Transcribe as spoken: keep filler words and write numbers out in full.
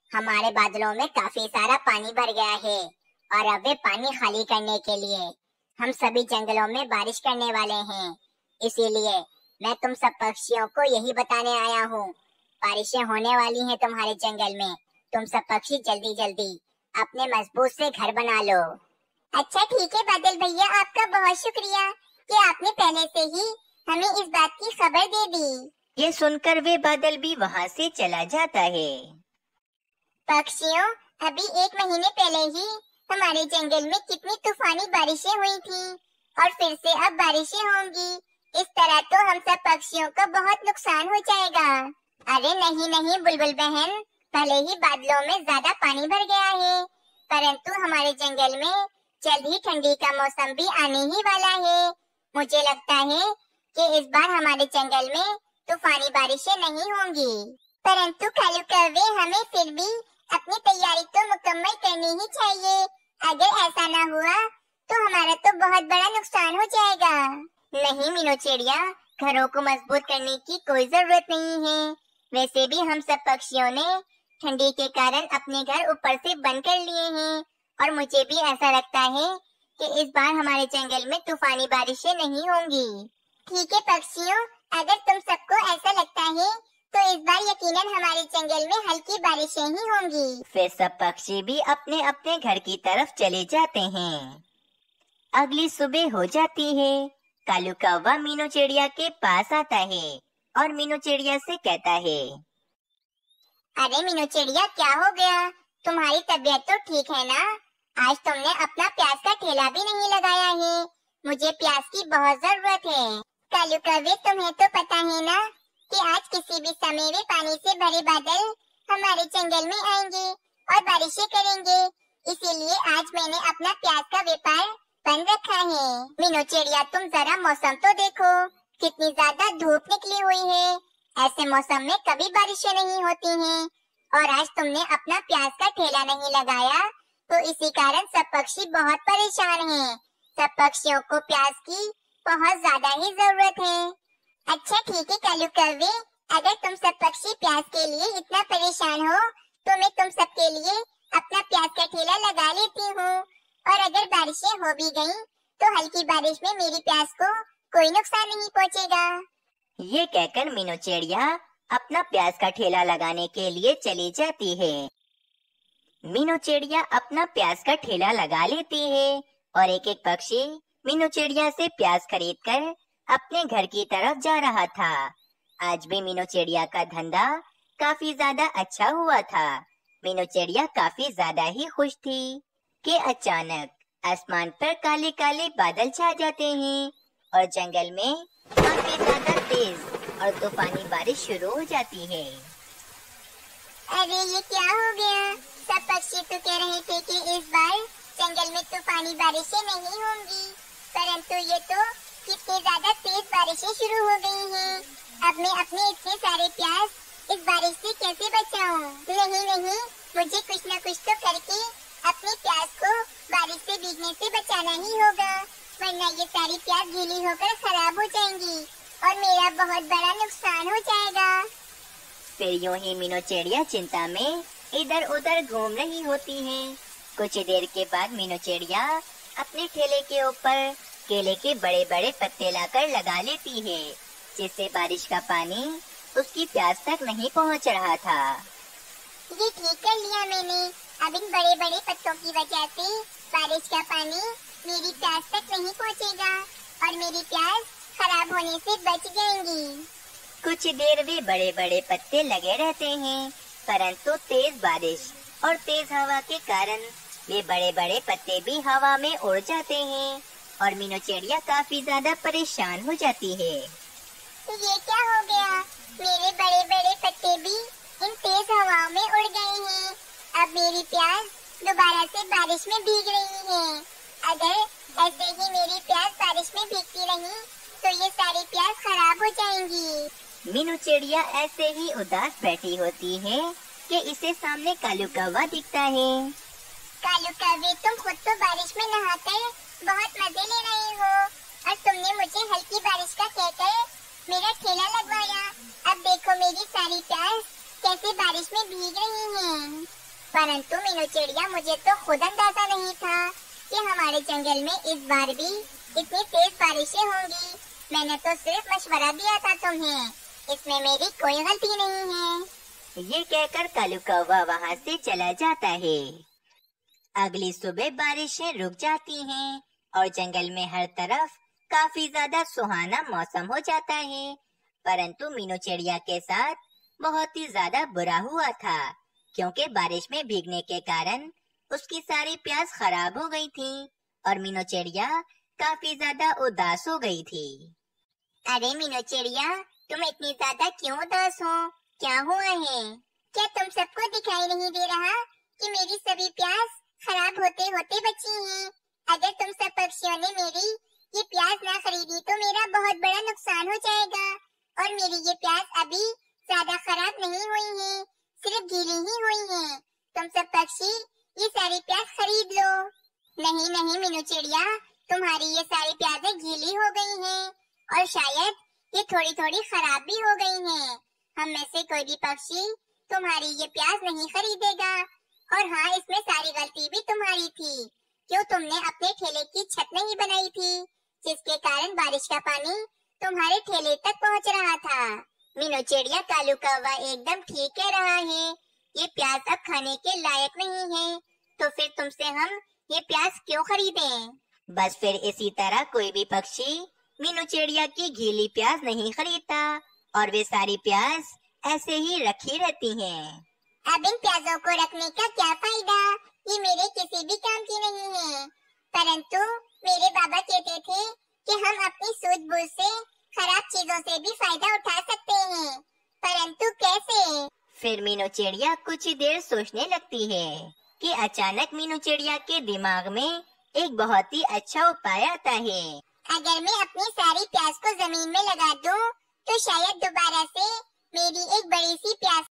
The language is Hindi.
हमारे बादलों में काफी सारा पानी भर गया है और अब वे पानी खाली करने के लिए हम सभी जंगलों में बारिश करने वाले हैं। इसीलिए मैं तुम सब पक्षियों को यही बताने आया हूँ, बारिशें होने वाली हैं तुम्हारे जंगल में। तुम सब पक्षी जल्दी जल्दी अपने मजबूत से घर बना लो। अच्छा ठीक है बादल भैया, आपका बहुत शुक्रिया कि आपने पहले से ही हमें इस बात की खबर दे दी। ये सुनकर वे बादल भी वहाँ से चला जाता है। पक्षियों, अभी एक महीने पहले ही हमारे जंगल में कितनी तूफानी बारिशें हुई थी और फिर से अब बारिशें होंगी। इस तरह तो हम सब पक्षियों का बहुत नुकसान हो जाएगा। अरे नहीं नहीं बुलबुल बहन, भले ही बादलों में ज्यादा पानी भर गया है, परंतु हमारे जंगल में जल्द ही ठंडी का मौसम भी आने ही वाला है। मुझे लगता है कि इस बार हमारे जंगल में तूफानी बारिशें नहीं होंगी, परंतु कालू कौवे हमें फिर भी अपनी तैयारी तो मुकम्मल करनी ही चाहिए। अगर ऐसा ना हुआ तो हमारा तो बहुत बड़ा नुकसान हो जाएगा। नहीं मीनू चिड़िया, घरों को मजबूत करने की कोई जरूरत नहीं है। वैसे भी हम सब पक्षियों ने ठंडी के कारण अपने घर ऊपर से बंद कर लिए हैं और मुझे भी ऐसा लगता है कि इस बार हमारे जंगल में तूफानी बारिशें नहीं होंगी। ठीक है पक्षियों, अगर तुम सबको ऐसा लगता है तो इस बार यकीनन हमारे जंगल में हल्की बारिशें ही होंगी। फिर सब पक्षी भी अपने अपने घर की तरफ चले जाते हैं। अगली सुबह हो जाती है। कालू कौवा मीनू चिड़िया के पास आता है और मीनू चिड़िया से कहता है, अरे मीनू चिड़िया, क्या हो गया? तुम्हारी तबीयत तो ठीक है ना? आज तुमने अपना प्याज का ठेला भी नहीं लगाया है। मुझे प्याज की बहुत जरूरत है। कालू कौवे, तुम्हें तो पता है ना कि आज किसी भी समय वे पानी से भरे बादल हमारे जंगल में आएंगे और बारिशें करेंगे। इसीलिए आज मैंने अपना प्याज का व्यापार बंद रखा है। मीनू चिड़िया, तुम जरा मौसम तो देखो, कितनी ज्यादा धूप निकली हुई है। ऐसे मौसम में कभी बारिशें नहीं होती हैं और आज तुमने अपना प्याज का ठेला नहीं लगाया तो इसी कारण सब पक्षी बहुत परेशान हैं। सब पक्षियों को प्याज की बहुत ज्यादा ही जरूरत है। अच्छा ठीक है कालू कौवे, अगर तुम सब पक्षी प्याज के लिए इतना परेशान हो तो मैं तुम सब के लिए अपना प्याज का ठेला लगा लेती हूँ और अगर बारिशें हो भी गयी तो हल्की बारिश में मेरी प्याज को कोई नुकसान नहीं पहुँचेगा। ये कहकर मीनू चिड़िया अपना प्याज का ठेला लगाने के लिए चली जाती है। मीनू चिड़िया अपना प्याज का ठेला लगा लेती है और एक एक पक्षी मीनू चिड़िया से प्याज खरीदकर अपने घर की तरफ जा रहा था। आज भी मीनू चिड़िया का धंधा काफी ज्यादा अच्छा हुआ था। मीनू चिड़िया काफी ज्यादा ही खुश थी कि अचानक आसमान पर काले काले बादल छा जाते हैं और जंगल में काफी ज्यादा तेज और तूफानी बारिश शुरू हो जाती है। अरे ये क्या हो गया? सब पक्षी तो कह रहे थे कि इस बार जंगल में तूफानी बारिशें नहीं होंगी, परंतु ये तो कितनी ज्यादा तेज बारिशें शुरू हो गई हैं। अब मैं अपने इतने सारे प्याज इस बारिश से कैसे बचाऊं? नहीं नहीं, मुझे कुछ न कुछ तो करके अपने प्याज को बारिश से भीगने से बचाना ही होगा, वरना ये सारी प्याज गीली होकर खराब हो जाएंगी और मेरा बहुत बड़ा नुकसान हो जाएगा। फिर यूं ही मीनू चिड़िया चिंता में इधर उधर घूम रही होती है। कुछ देर के बाद मीनू चिड़िया अपने ठेले के ऊपर केले के बड़े बड़े पत्ते लाकर लगा लेती है, जिससे बारिश का पानी उसकी प्याज तक नहीं पहुंच रहा था। ये ठीक कर लिया मैंने। अब इन बड़े बड़े पत्तों की वजह से बारिश का पानी मेरी प्याज तक नहीं पहुंचेगा और मेरी प्याज खराब होने से बच जाएंगी। कुछ देर वे बड़े बड़े पत्ते लगे रहते हैं, परंतु तेज बारिश और तेज हवा के कारण वे बड़े बड़े पत्ते भी हवा में उड़ जाते हैं और मीनू चिड़िया काफी ज्यादा परेशान हो जाती है। ये क्या हो गया? मेरे बड़े बड़े पत्ते भी इन तेज हवाओं में उड़ गए हैं। अब मेरी प्याज दोबारा से बारिश में भीग रही है। अगर ऐसे ही मेरी प्याज बारिश में भीगती रही तो ये सारी प्याज खराब हो जाएंगी। मीनू चिड़िया ऐसे ही उदास बैठी होती है कि इसे सामने कालू कौवा दिखता है। कालू कौवे, तुम खुद तो बारिश में नहाकर बहुत मजे ले रहे हो और तुमने मुझे हल्की बारिश का कहकर मेरा ठेला लगवाया। अब देखो मेरी सारी प्याज कैसे बारिश में भीग रही हैं। परंतु मीनू चिड़िया, मुझे तो खुद अंदाजा नहीं था कि हमारे जंगल में इस बार भी इतनी तेज बारिशें होंगी। मैंने तो सिर्फ मशवरा दिया था तुम्हें, इसमें मेरी कोई गलती नहीं है। ये कहकर कालू कौवा वहाँ से चला जाता है। अगली सुबह बारिशें रुक जाती हैं और जंगल में हर तरफ काफी ज्यादा सुहाना मौसम हो जाता है। परंतु मीनू चिड़िया के साथ बहुत ही ज्यादा बुरा हुआ था, क्योंकि बारिश में भीगने के कारण उसकी सारी प्याज खराब हो गई थी और मीनू चिड़िया काफी ज्यादा उदास हो गई थी। अरे मीनू चिड़िया, तुम इतनी ज्यादा क्यों उदास हो? क्या हुआ है? क्या तुम सबको दिखाई नहीं दे रहा कि मेरी सभी प्याज खराब होते होते बची हैं? अगर तुम सब पक्षियों ने मेरी ये प्याज ना खरीदी तो मेरा बहुत बड़ा नुकसान हो जाएगा। और मेरी ये प्याज अभी ज्यादा खराब नहीं हुई है, सिर्फ गीली ही हुई है। तुम सब पक्षी ये सारी प्याज खरीद लो। नहीं नहीं मीनू चिड़िया, तुम्हारी ये सारी प्याजें गीली हो गई हैं और शायद ये थोड़ी थोड़ी खराब भी हो गई हैं। हम में से कोई भी पक्षी तुम्हारी ये प्याज नहीं खरीदेगा। और हाँ, इसमें सारी गलती भी तुम्हारी थी। क्यों तुमने अपने ठेले की छत नहीं बनाई थी, जिसके कारण बारिश का पानी तुम्हारे ठेले तक पहुंच रहा था। मीनू चिड़िया, कालू कौवा एकदम ठीक कह रहा है। ये प्याज अब खाने के लायक नहीं है, तो फिर तुमसे हम ये प्याज क्यों खरीदें? बस फिर इसी तरह कोई भी पक्षी मीनू चिड़िया की गीली प्याज नहीं खरीदता और वे सारी प्याज ऐसे ही रखी रहती हैं। अब इन प्याजों को रखने का क्या फायदा? ये मेरे किसी भी काम की नहीं है। परंतु मेरे बाबा कहते थे कि हम अपनी सूझबूझ से खराब चीजों से भी फायदा उठा सकते हैं। परंतु कैसे? फिर मीनू चिड़िया कुछ ही देर सोचने लगती है कि अचानक मीनू चिड़िया के दिमाग में एक बहुत ही अच्छा उपाय आता है। अगर मैं अपनी सारी प्याज को जमीन में लगा दूं, तो शायद दोबारा से मेरी एक बड़ी सी प्याज